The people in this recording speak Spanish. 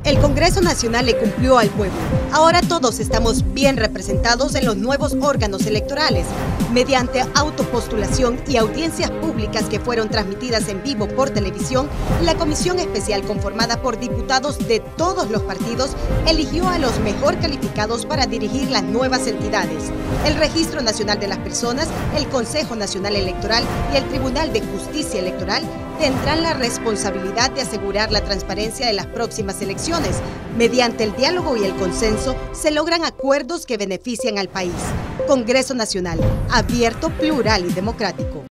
El Congreso Nacional le cumplió al pueblo. Ahora todos estamos bien representados en los nuevos órganos electorales. Mediante autopostulación y audiencias públicas que fueron transmitidas en vivo por televisión, la comisión especial conformada por diputados de todos los partidos eligió a los mejor calificados para dirigir las nuevas entidades. El Registro Nacional de las Personas, el Consejo Nacional Electoral y el Tribunal de Justicia Electoral tendrán la responsabilidad de asegurar la transparencia de las próximas elecciones. Mediante el diálogo y el consenso se logran acuerdos que benefician al país. Congreso Nacional, abierto, plural y democrático.